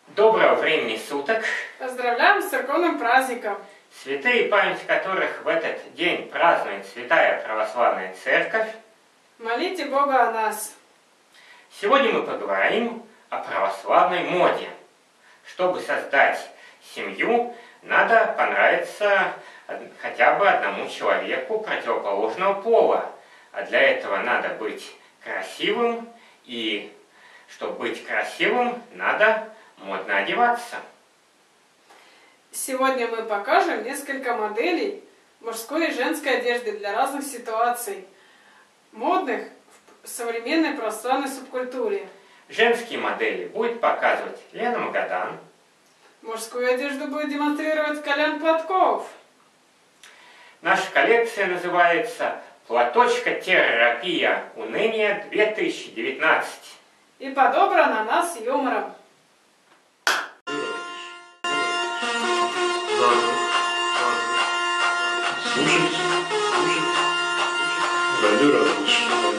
Доброго времени суток! Поздравляем с церковным праздником! Святые, память которых в этот день празднует Святая Православная Церковь. Молите Бога о нас! Сегодня мы поговорим о православной моде. Чтобы создать семью, надо понравиться хотя бы одному человеку противоположного пола. А для этого надо быть красивым, и чтобы быть красивым, надо модно одеваться. Сегодня мы покажем несколько моделей мужской и женской одежды для разных ситуаций, модных в современной православной субкультуре. Женские модели будет показывать Лена Магадан. Мужскую одежду будет демонстрировать Колян Платков. Наша коллекция называется «Платочка-терапия уныния 2019». И подобрана она с юмором. Слушать, радио Радуш.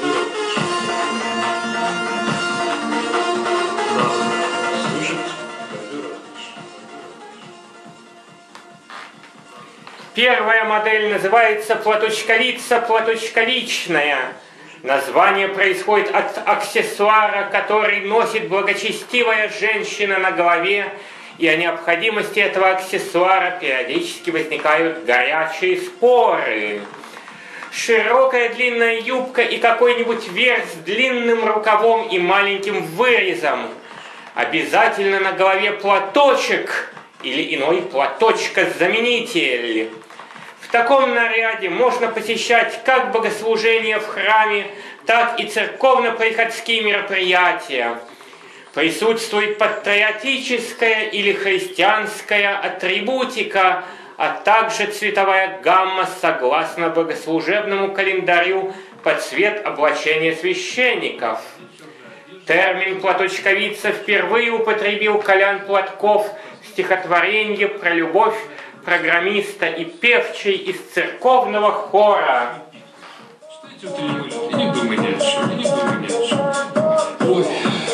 Первая модель называется «Платочковица-платочковичная». Название происходит от аксессуара, который носит благочестивая женщина на голове, и о необходимости этого аксессуара периодически возникают горячие споры. Широкая длинная юбка и какой-нибудь верх с длинным рукавом и маленьким вырезом. Обязательно на голове платочек или иной платочка-заменитель. В таком наряде можно посещать как богослужения в храме, так и церковно-приходские мероприятия. Присутствует патриотическая или христианская атрибутика, а также цветовая гамма согласно богослужебному календарю под цвет облачения священников. Термин «платочковица» впервые употребил Колян Платков в стихотворении про любовь программиста и певчей из церковного хора. И не думай ни о чем, не думай ни о чем. Ой.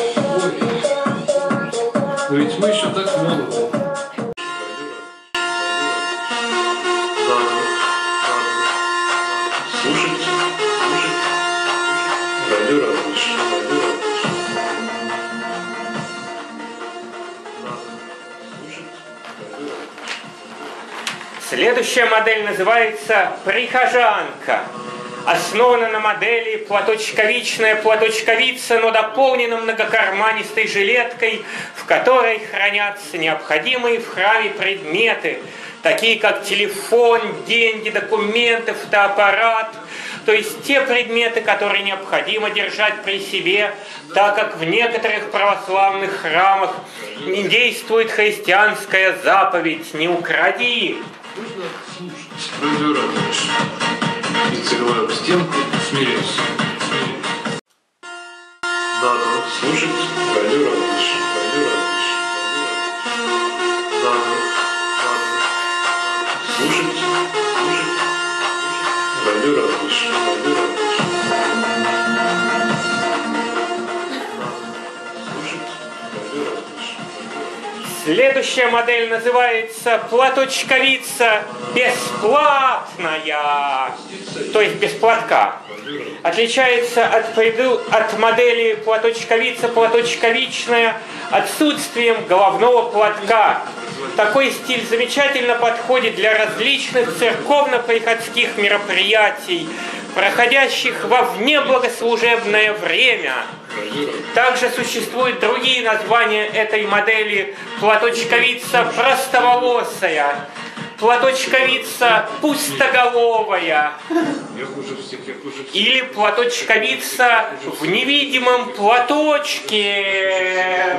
Но ведь мы еще так молоды. Слушать, радио Радуш. Следующая модель называется «Прихожанка». Основана на модели платочковичная платочковица, но дополнена многокарманистой жилеткой, в которой хранятся необходимые в храме предметы, такие как телефон, деньги, документы, фотоаппарат, то есть те предметы, которые необходимо держать при себе, так как в некоторых православных храмах не действует христианская заповедь «Не укради». Нужно слушать радио Радуш. И целую об стенку смирился. Надо слушать радио Радуш. Надо слушать радио Радуш. Следующая модель называется «Платочковица бесплатная», то есть без платка. Отличается от модели «Платочковица платочковичная» отсутствием головного платка. Такой стиль замечательно подходит для различных церковно-приходских мероприятий, проходящих во внеблагослужебное время. Также существуют другие названия этой модели: платочковица простоволосая, платочковица пустоголовая или платочковица в невидимом платочке.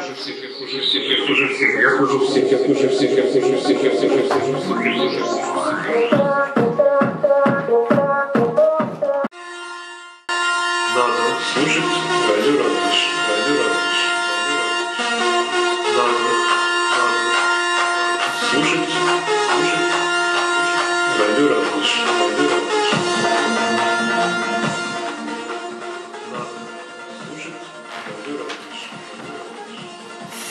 Надо слушать радио Радуш. Надо слушать радио Радуш.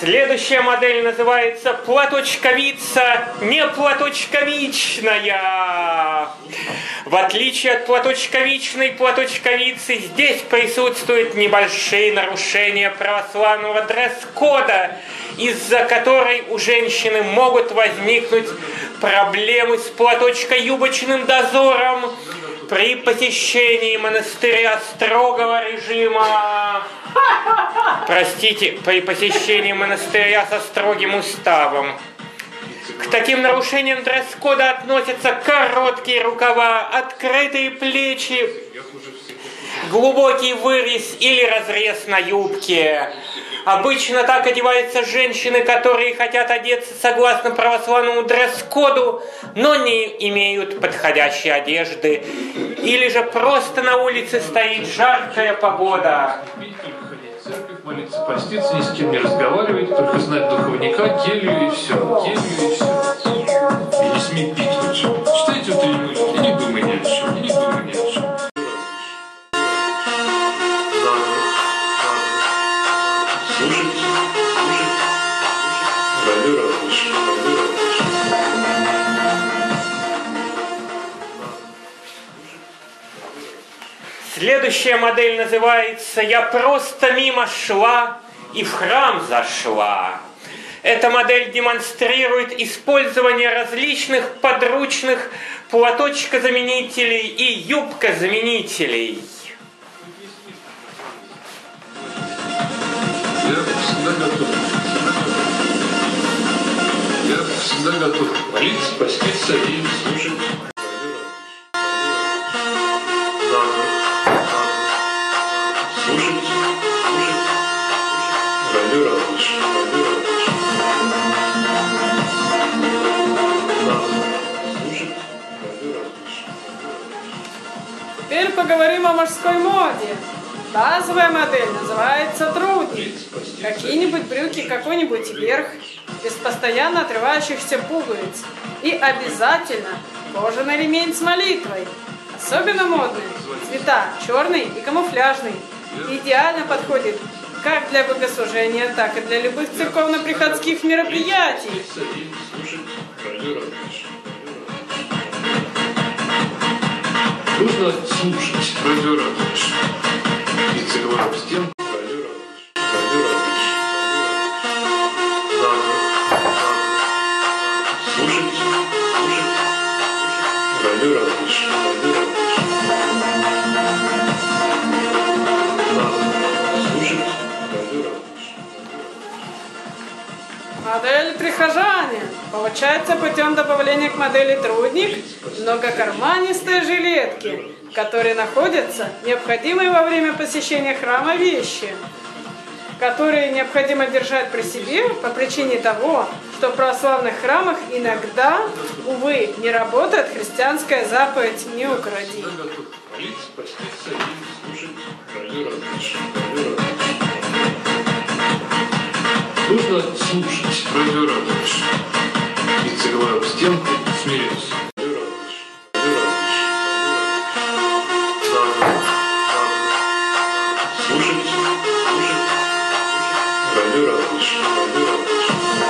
Следующая модель называется платочковица не платочковичная. В отличие от платочковичной платочковицы, здесь присутствуют небольшие нарушения православного дресс-кода, из-за которой у женщины могут возникнуть проблемы с платочко-юбочным дозором при посещении монастыря строгого режима. Простите, при посещении монастыря со строгим уставом. К таким нарушениям дресс-кода относятся короткие рукава, открытые плечи, глубокий вырез или разрез на юбке. Обычно так одеваются женщины, которые хотят одеться согласно православному дресс-коду, но не имеют подходящей одежды. Или же просто на улице стоит жаркая погода. Молиться, поститься, ни с кем не разговаривать, только знать духовника, келью и все. Келью и все. И не смей пить лучше. Читайте утреннюю молитву, и не думай ни о чем, и не думай ни о чем. Слушать, слушать. Валю радуешь, валю радуешь. Следующая модель называется «Я просто мимо шла и в храм зашла». Эта модель демонстрирует использование различных подручных платочкозаменителей и юбкозаменителей. Я всегда готов. Я всегда готов молиться, поститься и слушать. Слушать, слушать. Валю радуешь, валю радуешь. Слушать, валю радуешь. Теперь поговорим о мужской моде. Базовая модель называется трудник. Какие-нибудь брюки, какой-нибудь верх, без постоянно отрывающихся пуговиц. И обязательно кожаный ремень с молитвой. Особенно модные цвета черный и камуфляжный. Идеально подходит как для богослужения, так и для любых церковно-приходских мероприятий. Нужно слушать, радио радуешь. И целую в стенку, радио радуешь, радио радуешь. Слушать, слушать. Радио радуешь, радио радуешь. Слушать, радио радуешь. Модель прихожане получается путем добавления к модели трудник многокарманистые жилетки, которые находятся необходимые во время посещения храма вещи, которые необходимо держать при себе по причине того, что в православных храмах иногда, увы, не работает христианская заповедь «не укради». Нужно слушать, радио радуешь. И целую в стенку, смириться. Слушать, слушать. Радио радуешь, радио радуешь.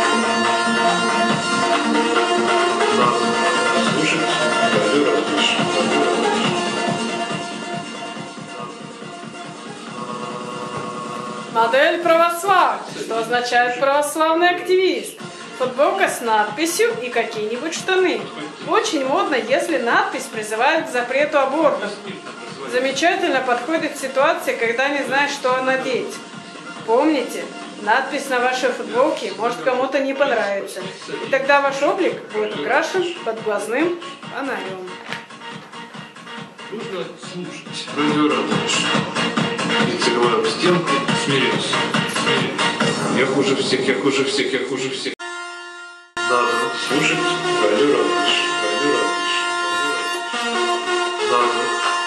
Слушать, радио радуешь, радио радуешь. Модель православная, что означает православный активист. Футболка с надписью и какие-нибудь штаны. Очень модно, если надпись призывает к запрету абортов. Замечательно подходит ситуация, когда не знаешь, что надеть. Помните, надпись на вашей футболке может кому-то не понравиться. И тогда ваш облик будет украшен подглазным фонарем. Нужно слушать, радио радуешь. И целую в стенку, смириться. Я хуже всех, я хуже всех, я хуже всех. Надо слушать, радио радуешь, радио радуешь. Надо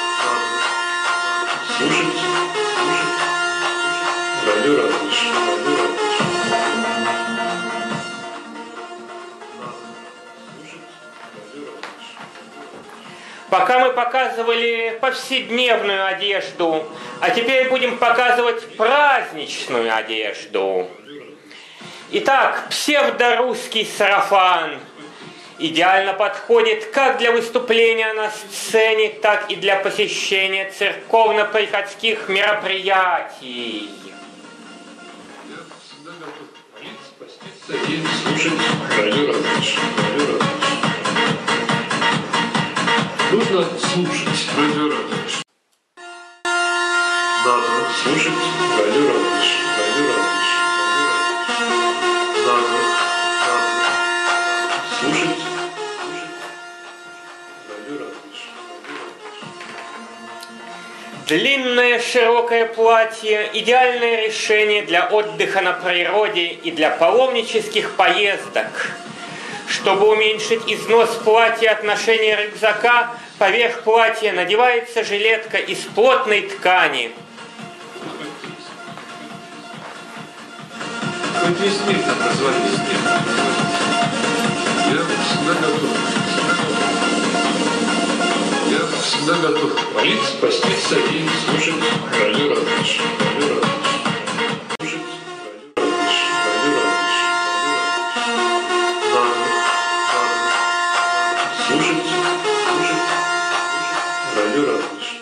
слушать, слушать. Радио радуешь, радио радуешь. Пока мы показывали повседневную одежду, а теперь будем показывать праздничную одежду. Итак, псевдорусский сарафан идеально подходит как для выступления на сцене, так и для посещения церковно-приходских мероприятий. Я всегда готов молиться, поститься и слушать радио Радонеж. Нужно слушать радио Радонеж. Надо слушать радио Радонеж. Надо слушать радио Радонеж. Длинное широкое платье – идеальное решение для отдыха на природе и для паломнических поездок. Чтобы уменьшить износ платья от ношения рюкзака, поверх платья надевается жилетка из плотной ткани. Хоть весь мир там развалился. Я всегда готов молиться, поститься и слушать радио Радонеж. Слушать радио Радонеж.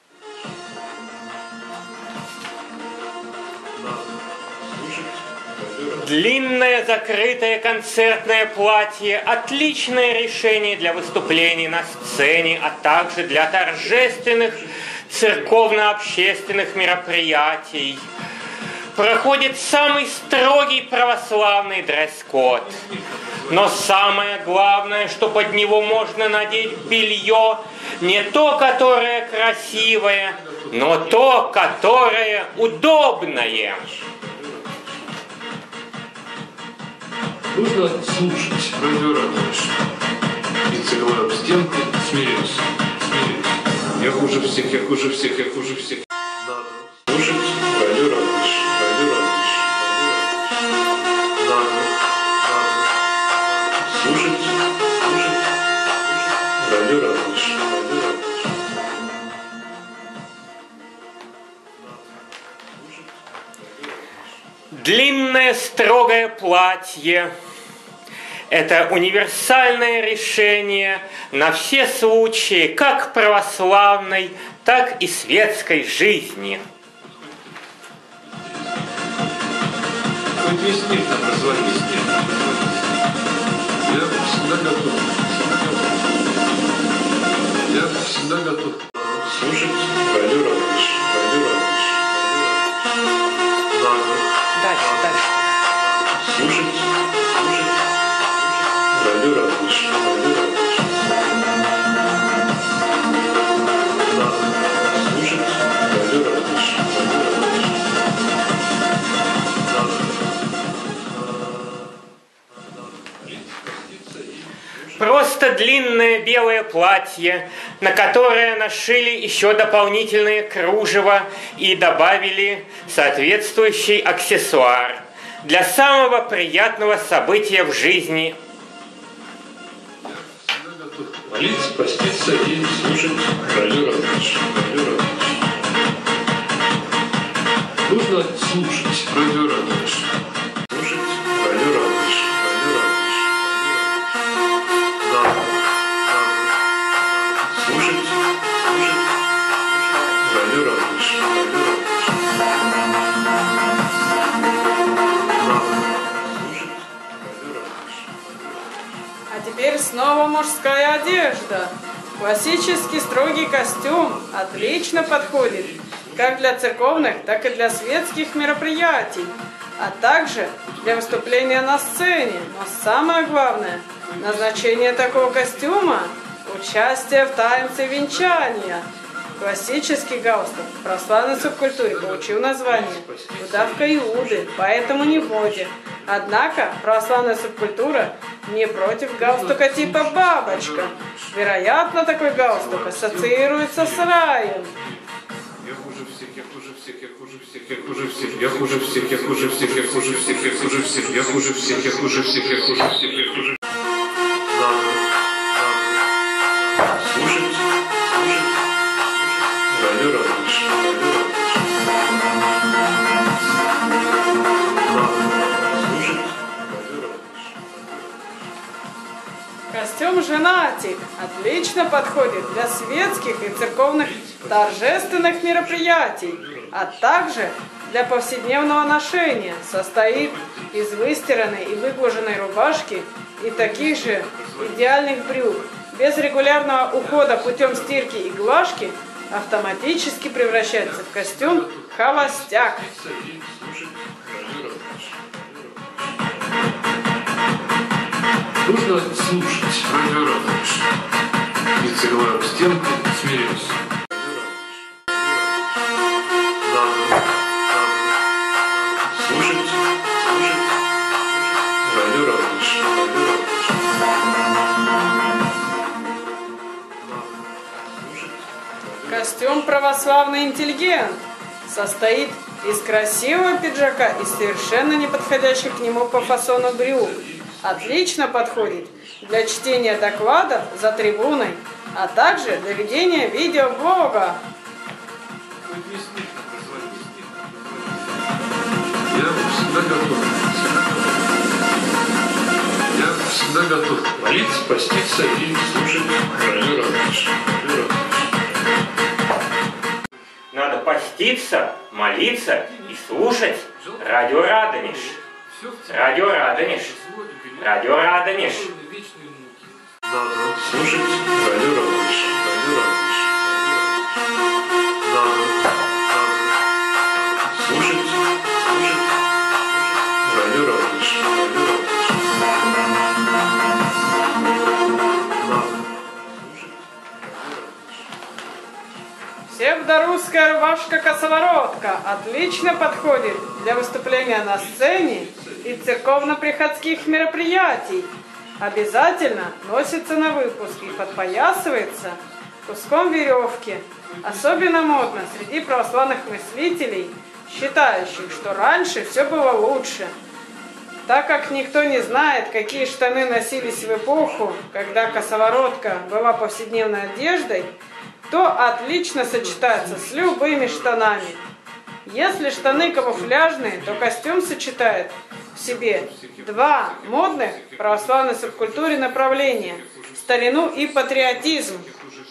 Длинное закрытое концертное платье – отличное решение для выступлений на сцене, а также для торжественных церковно-общественных мероприятий. Проходит самый строгий православный дресс-код. Но самое главное, что под него можно надеть белье, не то, которое красивое, но то, которое удобное. Нужно слушать радио Радонеж. И целую об стенку смирился. Я хуже всех. Надо слушать радио Радонеж. Надо слушать радио Радонеж. Длинное строгое платье – это универсальное решение на все случаи как православной, так и светской жизни. Хоть весь мир там развалился. Я всегда готов слушать радио Радонеж. Дальше. Слушать радио Радонеж. Слушать радио Радонеж. Просто длинное белое платье, на которое нашили еще дополнительное кружево и добавили соответствующий аксессуар для самого приятного события в жизни. Молиться, поститься и слушать радио Радонеж. Нужно слушать радио Радонеж. Слушать радио Радонеж. Слушать радио Радонеж. А теперь снова мужская одежда. Классический строгий костюм отлично подходит как для церковных, так и для светских мероприятий, а также для выступления на сцене. Но самое главное, назначение такого костюма – участие в танце венчания. Классический галстук в православной субкультуре получил название «Удавка Иуды», поэтому не в моде. Однако православная субкультура не против галстука типа «бабочка». Вероятно, такой галстук ассоциируется с раем. Я хуже всех. Слушать радио Радонеж. Слушать Костюм женатик отлично подходит для светских и церковных торжественных мероприятий, а также для повседневного ношения. Состоит из выстиранной и выглаженной рубашки и таких же идеальных брюк. Без регулярного ухода путем стирки и глажки автоматически превращается в костюм холостяк. Нужно слушать радио Радонеж. Лица головой в стенку, смирился. Слушать радио Радонеж. Костюм православный интеллигент состоит из красивого пиджака и совершенно неподходящих к нему по фасону брюк. Отлично подходит для чтения докладов за трибуной, а также для ведения видеоблога. Я всегда готов молиться, поститься и слушать радио Радонеж. Надо поститься, молиться и слушать радио Радонеж. Радио Радонеж. Радио Радонеж. Надо слушать радио Радонеж. Радио Радонеж. Надо слушать радио Радонеж. Радио Радонеж. Псевдорусская рубашка-косоворотка отлично подходит для выступления на сцене и церковно-приходских мероприятий. Обязательно носится на выпуск и подпоясывается куском веревки. Особенно модно среди православных мыслителей, считающих, что раньше все было лучше. Так как никто не знает, какие штаны носились в эпоху, когда косоворотка была повседневной одеждой, то отлично сочетается с любыми штанами. Если штаны камуфляжные, то костюм сочетает в себе два модных православной субкультуре направления – старину и патриотизм.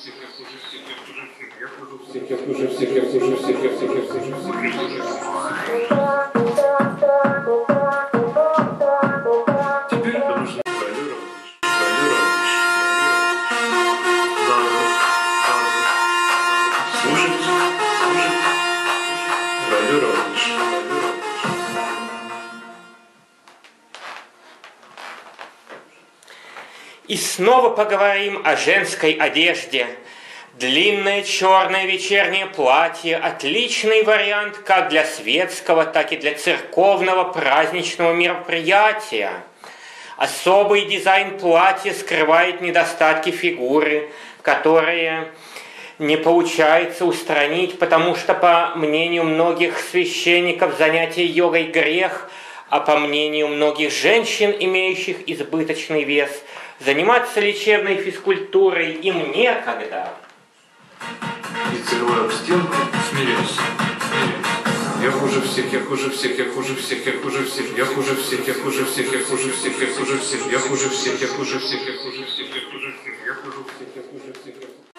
И снова поговорим о женской одежде. Длинное черное вечернее платье – отличный вариант как для светского, так и для церковного праздничного мероприятия. Особый дизайн платья скрывает недостатки фигуры, которые не получается устранить, потому что, по мнению многих священников, занятие йогой – грех, а по мнению многих женщин, имеющих избыточный вес, заниматься лечебной физкультурой им некогда. И целую в стенку, смирился. Я хуже всех, я хуже всех, я хуже всех, я хуже всех, я хуже всех, я хуже всех, я хуже всех, я хуже всех, я хуже всех, я хуже всех, я хуже всех, я хуже всех, я хуже всех, я хуже всех.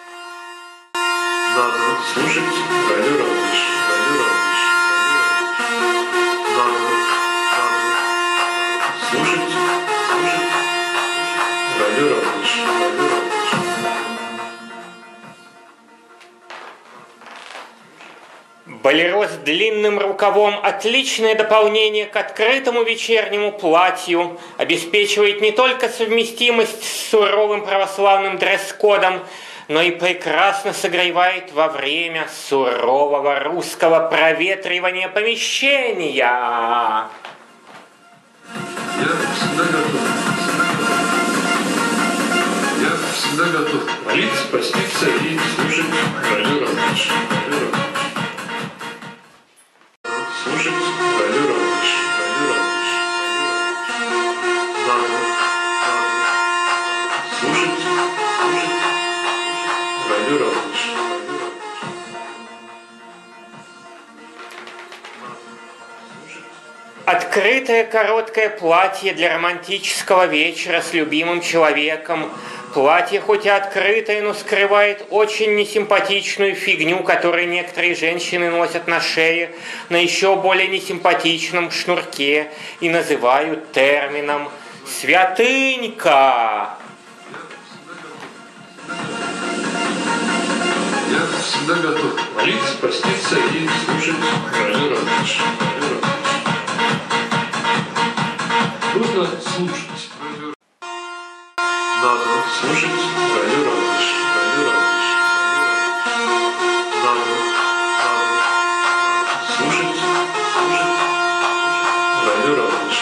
Надо слушать радио Радонеж. Радио Радонеж. Надо слушать радио Радонеж. Радио Радонеж. Болеро с длинным рукавом – отличное дополнение к открытому вечернему платью, обеспечивает не только совместимость с суровым православным дресс-кодом, но и прекрасно согревает во время сурового русского проветривания помещения. Я всегда готов. Я всегда готов молиться, поститься и слушать радио Радонеж. Слушать радио Радонеж. Радио Радонеж. Надо слушать радио Радонеж. Открытое короткое платье для романтического вечера с любимым человеком. Платье хоть и открытое, но скрывает очень несимпатичную фигню, которую некоторые женщины носят на шее, на еще более несимпатичном шнурке и называют термином «святынька». Я всегда готов молиться, поститься и слушать радио Радош. Нужно слушать. Надо слушать радио Радош. Надо слушать радио Радош.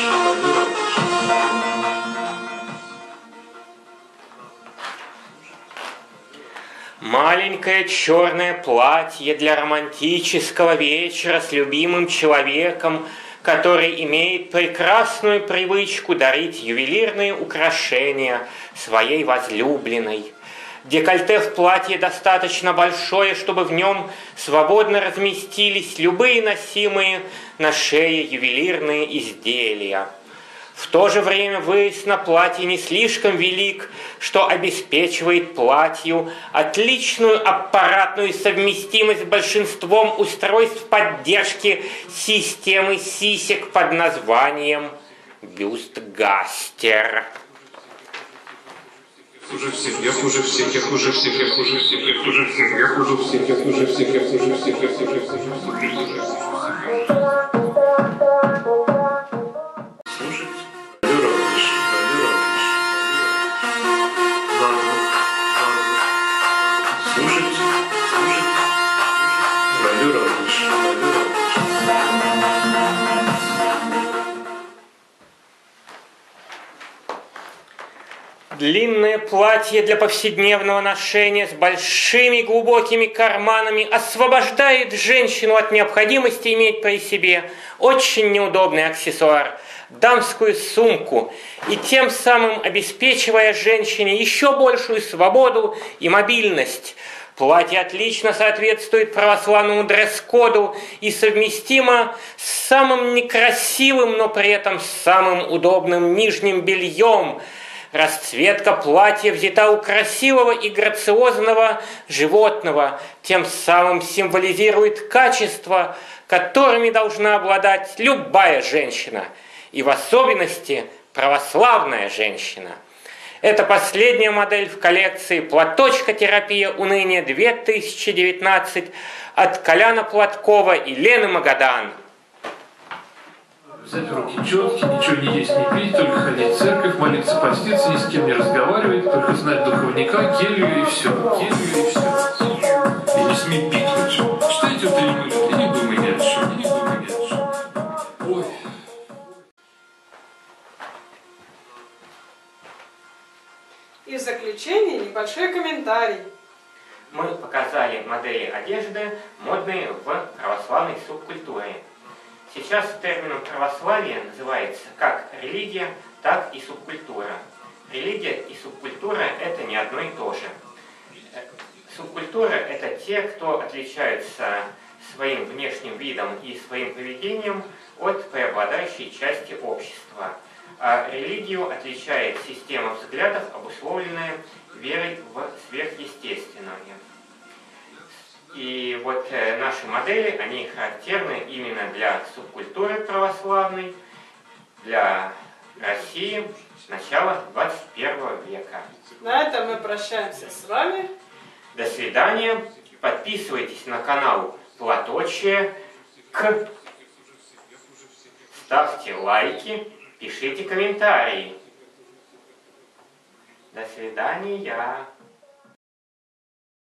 Маленькое черное платье для романтического вечера с любимым человеком, который имеет прекрасную привычку дарить ювелирные украшения своей возлюбленной. Декольте в платье достаточно большое, чтобы в нем свободно разместились любые носимые на шее ювелирные изделия. В то же время вырез на платье не слишком велик, что обеспечивает платью отличную аппаратную совместимость с большинством устройств поддержки системы сисек под названием бюстгастер. Хуже всех, я хуже всех, я хуже всех, я хуже всех, я хуже всех, я хуже всех, я хуже всех, я хуже всех, я хуже всех. Слушать радио Радош. Слушать радио Радош. Длинное платье для повседневного ношения с большими глубокими карманами освобождает женщину от необходимости иметь при себе очень неудобный аксессуар – дамскую сумку, и тем самым обеспечивая женщине еще большую свободу и мобильность. Платье отлично соответствует православному дресс-коду и совместимо с самым некрасивым, но при этом самым удобным нижним бельем. Расцветка платья взята у красивого и грациозного животного, тем самым символизирует качества, которыми должна обладать любая женщина, и в особенности православная женщина. Это последняя модель в коллекции «Платочкотерапия уныния 2019» от Коляна Платкова и Лены Магадан. Взять в руки четки, ничего не есть, не пить, только ходить в церковь, молиться, поститься, ни с кем не разговаривать, только знать духовника, келью и все. Келью и все. И не смей пикнуть. Читайте вот или и не думай ни о чем, и не думай ни о чем. Ой. И в заключение небольшой комментарий. Мы показали модели одежды, модные в православной субкультуре. Сейчас термином православие называется как религия, так и субкультура. Религия и субкультура – это не одно и то же. Субкультура – это те, кто отличаются своим внешним видом и своим поведением от преобладающей части общества. А религию отличает система взглядов, обусловленная верой в сверхъестественное. И вот наши модели, они характерны именно для субкультуры православной, для России начала 21 века. На этом мы прощаемся с вами. До свидания. Подписывайтесь на канал Платочие. Ставьте лайки, пишите комментарии. До свидания.